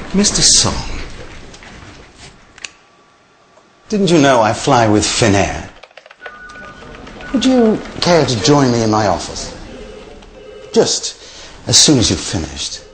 Mr. Song, didn't you know I fly with Finnair? Would you care to join me in my office? Just as soon as you've finished.